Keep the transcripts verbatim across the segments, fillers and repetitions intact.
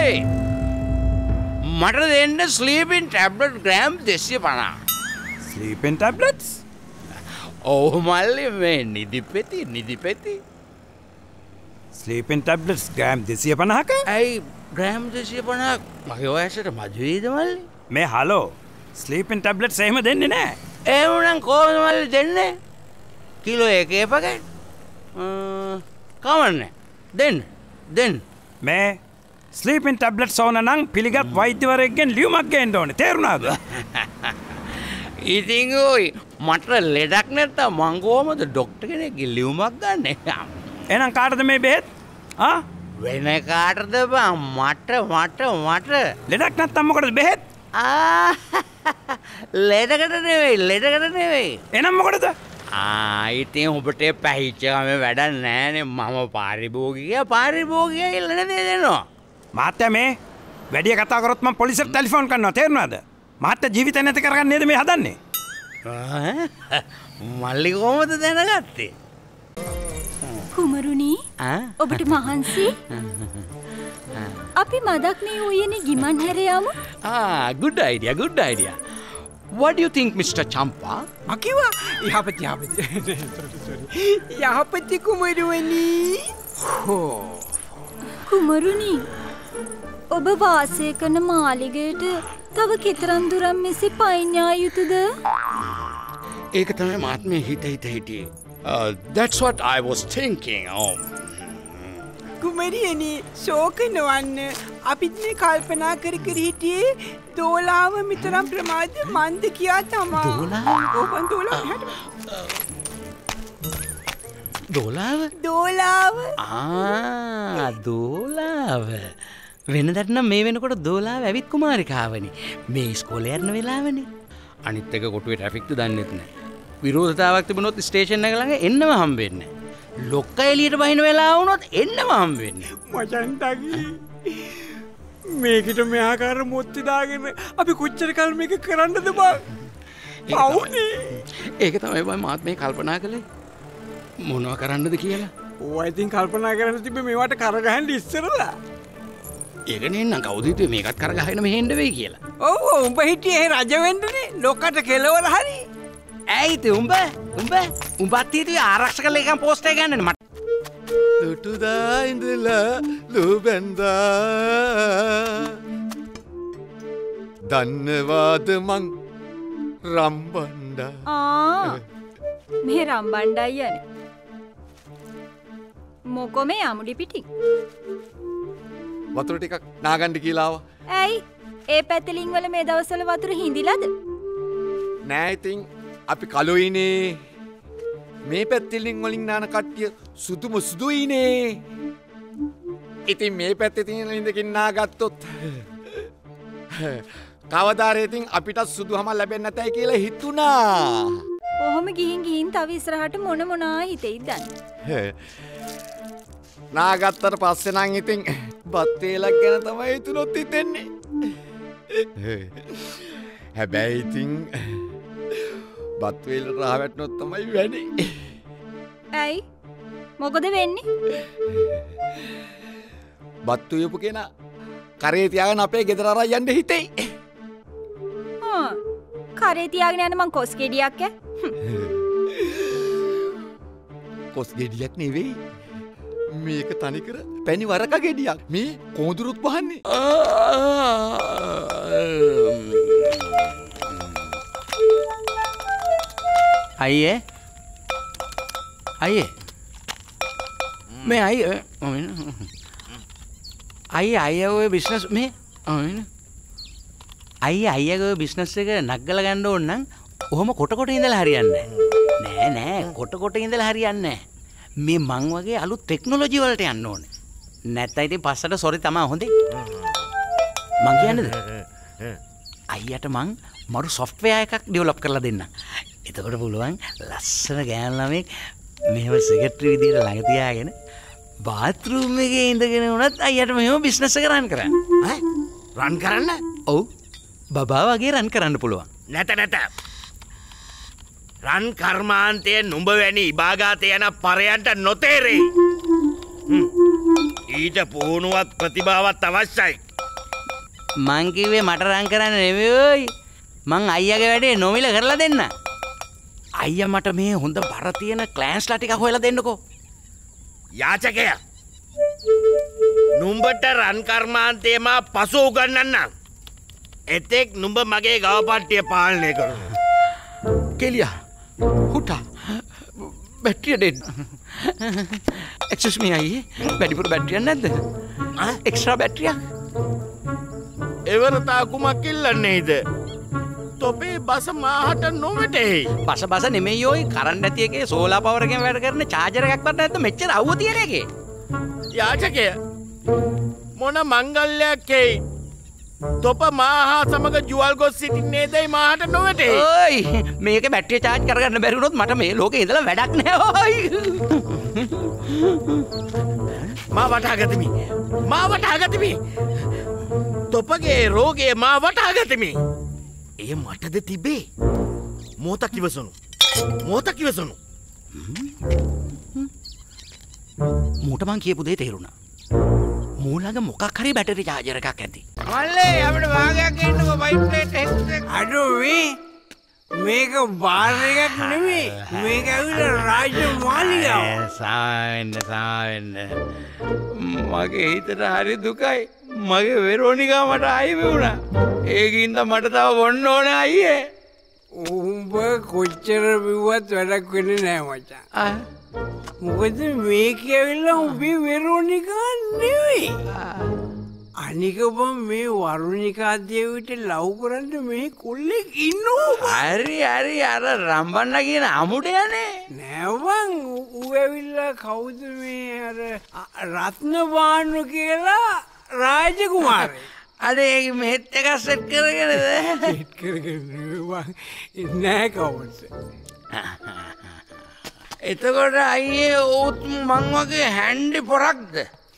මල්ලි මට දෙන්න ස්ලීපින් ටැබ්ලට් ග්‍රෑම් දෙසිය පනහ. Sleeping tablets? ඔව් මල්ලි මේ නිදිපෙති නිදිපෙති. ස්ලීපින් ටැබ්ලට්ස් ග්‍රෑම් දෙසිය පනහක? ඇයි ග්‍රෑම් දෙසිය පනහක් මගේ වයසට මදි වේද මල්ලි? මේ හලෝ ස්ලීපින් ටැබ්ලට්ස් එහෙම දෙන්නේ නැහැ. එහෙනම් කොහොමද මල්ලි දෙන්නේ? කිලෝ එකේ පැකට්? කවන්නේ. දෙන්න. දෙන්න. මේ ස්ලීපින් ටැබ්ලට්ස් ඕන නම් පිළිගත් වෛද්‍යවරයෙක්ගෙන් ලියුමක් ගේන්න ඕනේ. තේරුණාද? ඉතින් ඔයි මට ලෙඩක් නැත්තම් මං කොහමද ඩොක්ටර් කෙනෙක්ගේ ලියුමක් ගන්නෙ? එහෙනම් කාටද මේ බෙහෙත්? ආ? වෙන කාටද බං? මට මට මට. ලෙඩක් නැත්තම් මොකටද බෙහෙත්? ආ ලෙඩකට නෙවෙයි ලෙඩකට නෙවෙයි. එහෙනම් මොකටද? ආ ඉතින් ඔබට පැහිච්ච ගම වැඩක් නෑනේ. මම පාරිභෝගිකයා පාරිභෝගිකයා කියලා නේද දෙනවා. මාත්‍යා මේ වැඩි කතා කරොත් මම පොලිසියට ටෙලිෆෝන් කරනවා. තේරුණාද? මාත්‍යා ජීවිතේ නැති කරගන්න නේද මේ හදන්නේ? මල්ලි කොහොමද දැනගත්තේ? කුමරුනි ඔබට මහන්සි? අපි මදක් මේ උයනේ ගිමන් හැර යමු. Ah, good idea, good idea. What do you think, Mister Champa? Akiwa, yahapati yahapati. Sorry. Yahapati kumaruwani. කුමරුනි ඔබ වාසය කරන මාලිගයට තව කෙතරම් දුරක් මෙසේ පයින් යා යුතුද? ඒක තමයි මාත් මේ හිත හිත හිටියේ. Uh, that's what I was thinking. Oh. කුමරියනි ශෝක නොවන්න. අපිත් මේ කල්පනා කර කර හිටියේ දෝලාව මිතරම් ප්‍රමාද මන්ද කියා තමා. දෝලාව? ඕපන් දෝලාව. දෝලාව? දෝලාව. ආ දෝලාව. වෙනදට නම් මේ වෙනකොට දෝලාව ඇවිත් කුමාරිකාවනි. මේ ඉස්කෝලේ යන වෙලාවනේ. අනිත් එක කොටුවේ ට්‍රැෆික්ද දන්නෙත් නැහැ. විරෝධතාවක් තිබුණොත් ස්ටේෂන් එක ළඟ එන්නම හම්බෙන්නේ නැහැ. ලොක්ක එළියට බහින වෙලාව වුණොත් එන්නම හම්බෙන්නේ. මචං තගි. මේකට මේ ආකාර මොත්ති දාගෙන අපි කොච්චර කල් මේක කරන්නද බං? පවුනේ. ඒක තමයි මම මාත් මේ කල්පනා කළේ. මොනවා කරන්නද කියලා. ඔය ඉතින් කල්පනා කරන්න තිබ්බේ මේවට කරගහන්න ඉස්සරලා. ඒක නෙන්නම් කවුද හිතුවේ මේකත් කරගහගෙන මෙහෙන්න වෙයි කියලා. ඔව් ඔව් උඹ හිටියේ රජ වෙන්නනේ. ලොකට කෙලවර හරි. ඇයි ඉතින් උඹ උඹ උඹත් හිතුවේ ආරක්ෂක ලේකම් පෝස්ට් එක ගන්නනේ මට. දුටුදා ඉඳලා ලුබැන්දා දන්නවාද මං රම්බණ්ඩා. ආ මේ රම්බණ්ඩා යන්නේ. මොකෝ මේ අමුඩි පිටින්. වතුර ටිකක් නාගන්න කියලා ආවා. ඇයි? ඒ පැතලින් වල මේ දවස්වල වතුර හිඳිලාද? නෑ ඉතින් අපි කලොයිනේ. මේ පැත්තලින් වලින් නාන කට්ටිය සුදුම සුදුයිනේ. ඉතින් මේ පැත්තේ තියෙන ලින්දකින් නාගත්තොත් කවදාරේ ඉතින් අපිට සුදුහම ලැබෙන්නේ නැතයි කියලා හිතුණා. ඔහොම ගිහින් ගිහින් තව ඉස්සරහට මොන මොනා හිතෙයිද දන්නේ. නාගත්තට පස්සේ නම් ඉතින් බත් වේලක් ගැන තමයි හිතුනොත් හිතෙන්නේ. හැබැයි ඉතින් බත් වේලට රහ වැටුනොත් තමයි වැඩේ. ඇයි? මොකද වෙන්නේ? බත් උයපු කෙනා කරේ තියාගෙන අපේ ගෙදර අරන් යන්න හිතෙයි. ආ කරේ තියාගෙන යන්න මං කොස් ගෙඩියක් ඈ. කොස් ගෙඩියක් නෙවෙයි. මේක තනිකර පැණි වරක ගෙඩියක්. මේ කොඳුරුත් වහන්නේ. අයියේ අයියේ මේ අයියේ අයියේ අයියා ඔය බිස්නස් මේ අයියේ අයියාගේ බිස්නස් එක නග්ගලා ගන්න ඕන නම් ඔහොම කොට කොට ඉඳලා හරියන්නේ නෑ නෑ කොට කොට ඉඳලා හරියන්නේ නෑ මේ මං වගේ අලුත් ටෙක්නොලොජි වලට යන්න ඕනේ නැත්නම් ඉතින් පස්සට සොරි තමයි හොඳේ මං කියන්නේද අයියට මං මරු සොෆ්ට්වෙයාර් එකක් ඩෙවලොප් කරලා දෙන්න. එතකොට පුළුවන් ලස්සන ගෑනු ළමෙක් මෙහෙම සෙක්‍රටරි විදියට ළඟ තියාගෙන බාත්රූම් එකේ ඉඳගෙන උනත් අයියට මෙහෙම බිස්නස් එක රන් කරන්න. ඈ රන් කරන්න? ඔව්. බබා වගේ රන් කරන්න පුළුවන්. නැත නැත. රන් කර්මාන්තයේ නුඹ වැනි ඉබාගාත යන පරයන්ට නොතේරෙයි. ඊට පුහුණුවත් ප්‍රතිභාවත් අවශ්‍යයි. මං කිව්වේ මට රන් කරන්න නෙවෙයි. මං අයියාගේ වැඩේ නොමිල කරලා දෙන්න. අයියා මට මේ හොඳ බර තියෙන ක්ලෑන්ස්ලා ටිකක් හොයලා දෙන්නකෝ. යාචකයා නුඹට රන් කර්මාන්තේ මා පසු උගන්වන්නම්. එතෙක් නුඹ මගේ ගවපට්ටිය පාලනය කරනවා. කෙලියා හුටා බැටරිය දෙන්න. එක්ස්කියුස් මී අයියේ වැඩිපුර බැටරියක් නැද්ද? එක්ස්ට්‍රා බැටරියක්. එවරතා කුමක් ඉල්ලන්නේද? තොපේ බස මාහට නොවැටෙයි. බස බස නෙමෙයි ඔය කරන්ට් ඇති එකේ සෝලාර් පවර් එකෙන් වැඩ කරන චාර්ජර් එකක් වත් නැද්ද මෙච්චර අවුව තියෙන එකේ? යාචකය මොන මංගල්‍යයක් එයි? තොප මාහා සමග ජුවල් ගොස් සිටින්නේදයි මාහට නොවැටෙයි. ඕයි මේකේ බැටරිය චාර්ජ් කරගන්න බැරි වුණොත් මට මේ ලෝකේ ඉඳලා වැඩක් නෑ ඕයි. මා වටහා ගතිමි. මා වටහා ගතිමි. තොපගේ රෝගය මා වටහා ගතිමි. එය මටද තිබේ. මොහොතක් ඉවසනු. මොහොතක් ඉවසනු. මූට මං කියපු දේ තේරුණා. මූලඟ මොකක් හරි බැටරි චාර්ජර් එකක් ඇති. මල්ලේ අපිට වාගයක් එන්නකෝ පයිප් ප්ලේට් එක. අඩෝ මේ මේක බාර් එකක් නෙමෙයි. මේක ඇවිල්ලා රාජ්‍ය මාලිගාව. සාවෙන්න සාවෙන්න. මගේ හිතට හරි දුකයි. මගේ වෙරෝනිකා මට ආයෙ වුණා. ඒකින්ද මට තව බොන්න ඕනේ අයියේ. උඹ කොච්චර බිව්වත් වැඩක් වෙන්නේ නෑ මචං. මොකද මේක ඇවිල්ලා උඹේ වෙරෝනිකා නෙවෙයි. අනික බම් මේ වරුණිකා දේවිට ලව් කරන්න මේ කොල්ලෙක් ඉන්නවා. හරි හරි අර රම්බන්න කියන අමුඩයනේ. නෑවන් ඌ ඇවිල්ලා කවුද මේ අර රත්නබානු කියලා රාජකුමාරේ. අඩේ මෙහෙත් එකක් සෙට් කරගෙනද? සෙට් කරගෙන නෑ කවුද? එතකොට අයියේ ඕත් මං වගේ හැන්ඩි පොරක්ද?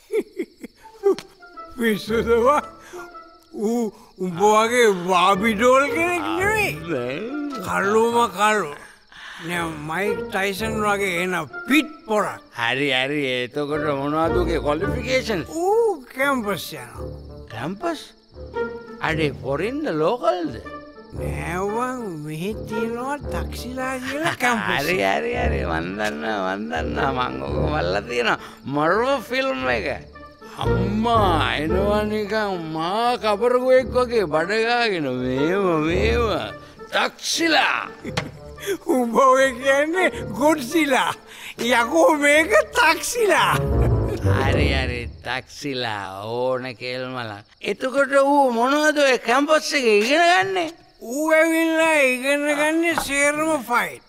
පිස්සුදවා ඌ උඹ වගේ බාබිඩෝල් කෙනෙක් නෙවෙයි. කල්ලුම කල්ලු. නෑ මයික් ටයිසන් වගේ එන පිට් පොරක්. හරි හරි එතකොට මොනවද උගේ ක්වොලිෆිකේෂන්ස්? ඌ කැම්පස් යනවා. කැම්පස්? අඩේ ෆොරින්ද ලෝකල්ද? නෑවන් මෙහෙ තියෙනවා ටැක්සිලා කියලා කැම්පස්. හරි හරි හරි මන් දන්නවා මන් දන්නවා මං ඔක බලලා තියෙනවා මර්වල් ෆිල්ම් එක. අම්මා එනවා නිකන් මා කබරගුවෙක් වගේ බඩගාගෙන මේව මේව ටැක්සිලා. උඹ ඔය කියන්නේ ගොඩ්සිලා. යකෝ මේක ටැක්සිලා. හරි හරි ටැක්සිලා ඕන කෙල්මලා. එතකොට ඌ මොනවද ඔය කැම්පස් එකේ ඉගෙන ගන්නේ? ඌ ඇවිල්ලා ඉගෙන ගන්නේ සේරම ෆයිට්.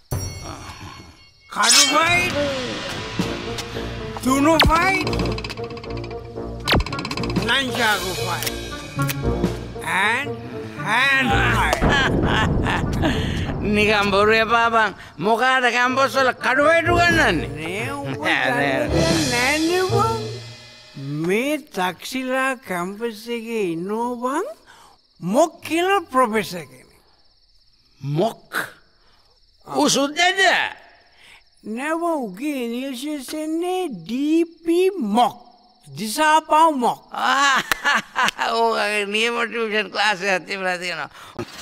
කඩු ෆයිට්, තුනු fight, nunchaku fight and hand fight. නිකම් බොරු එපා බං. මොකාද කැම්පස් වල කඩු ෆයිට් උගන්වන්නේ? නේ උඹ නෑනේ බං. මේ ටැක්සිලා කැම්පස් එකේ ඉන්නෝ බං මොක් කියලා ප්‍රොෆෙසර් කෙනෙක්. මොක්? ඌ සුද්දද? නෑ උගේ ඉනිෂියල්ස් එන්නේ ඩී පී මොක්. දිසාපා මොක්. ආ ඕක නියම ටියුෂන් ක්ලාස් එකක් තිබුණා තියෙනවා.